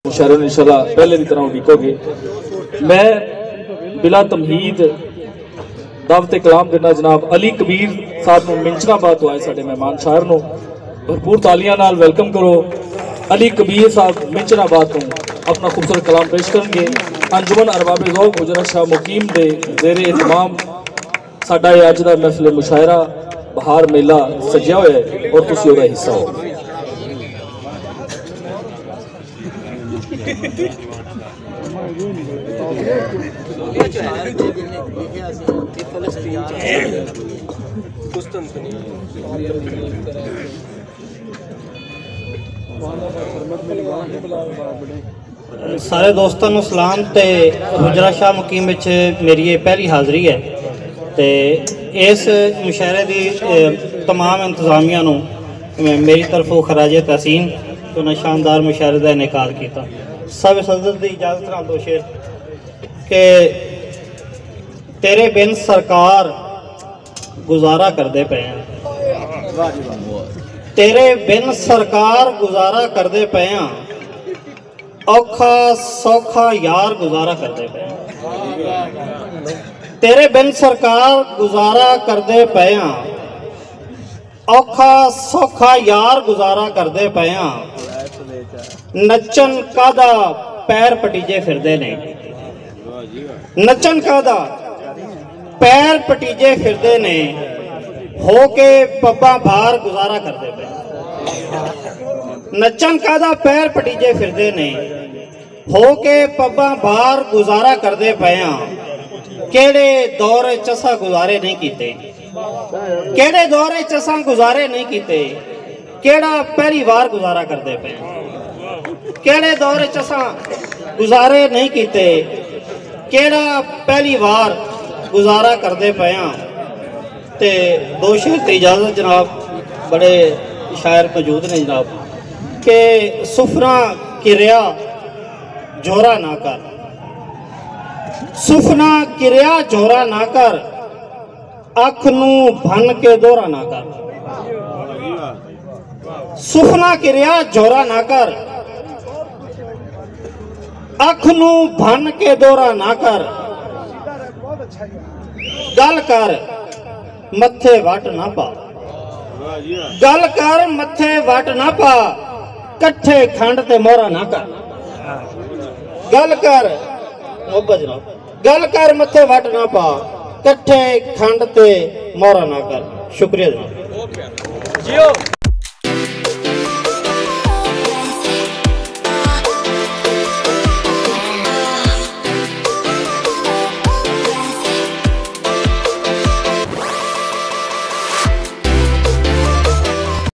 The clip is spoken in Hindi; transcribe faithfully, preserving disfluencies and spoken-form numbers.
मुशायरों ने इंशाल्लाह पहले की तरह उड़ीकोगे। मैं बिला तमहीद दावत कलाम देना जनाब अली कबीर साहब को मिंचना बात हुआ है साढ़े मेहमान शायर को भरपूर तालियां नाल वेलकम करो। अली कबीर साहब मिंचना बात को अपना खूबसूरत कलाम पेश करेंगे। अंजुमन अरबाब ज़ौक़ हुजरा शाह मुकीम दे ज़ेरे एहतमाम साडा ये अज दा महफिल मुशायरा बहार मेला सजिया हुआ है और तुसीं ओहदा हिस्सा हो। सारे दोस्तों को सलाम। तो हुजरा शाह मुकीम विच मेरी ये पहली हाज़री है। तो इस मुशायरे की तमाम इंतजामिया नूं मेरी तरफों खराजे तहसीन तो उन्हें शानदार मुशायरे का इनेकार किया। सब सदर की इजाजत नाल दो शेर के तेरे बिन सरकार गुजारा करते पे हैं, तेरे बिन सरकार गुजारा करते पे हैं, औखा सौखा यार गुजारा करते पे हैं। तेरे बिन सरकार गुजारा करते पे हैं, औखा सौखा यार गुजारा करते पे हैं। नचन कादा पैर पटीजे फिरदे ने, नचन कादा पैर पटीजे फिरदे ने, हो के पब्बा भार गुजारा करते पे। नचन कादा पैर पटीजे फिरदे ने, हो के पब्बा भार गुजारा करते पे। केड़े दौरे चसा गुजारे नहीं कीते, केड़े दौरे चसा गुजारे नहीं कीते, केड़ा पहली बार गुजारा करते पे। केड़े दौरे चसा गुजारे नहीं कीते, केड़ा पहली बार गुजारा करते पे। ते दो शेर की इजाजत जनाब, बड़े शायर मौजूद ने जनाब के सुफना किरिया जोरा ना कर, सुफना किरिया जोरा ना कर, अख नू भन के दोरा ना कर। सुफना किरिया जोरा ना कर, अख नू भन के दोरा ना कर। गल कर मथे वट ना पा, गल कर मथे वट ना पा, कट्ठे खंड ते मोरा ना कर। गल कर गल कर मथे वट ना पा, कट्ठे खंड ते मोरा ना कर। शुक्रिया जनाब।